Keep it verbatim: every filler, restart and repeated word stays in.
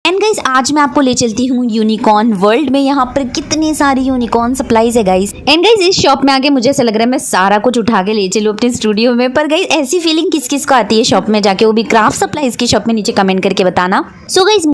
And guys आज मैं आपको ले चलती हूँ यूनिकॉर्न वर्ल्ड में। यहाँ पर कितने सारी यूनिकॉर्न सप्लाईज है गाइस। एंड गाइस इस शॉप में आके मुझे ऐसा लग रहा है मैं सारा कुछ उठा के ले चलूँ अपने स्टूडियो में। पर गाइस ऐसी फीलिंग किस किस को आती है शॉप में जाके, वो भी क्राफ्ट सप्लाईज की शॉप में, नीचे कमेंट करके बताना। So guys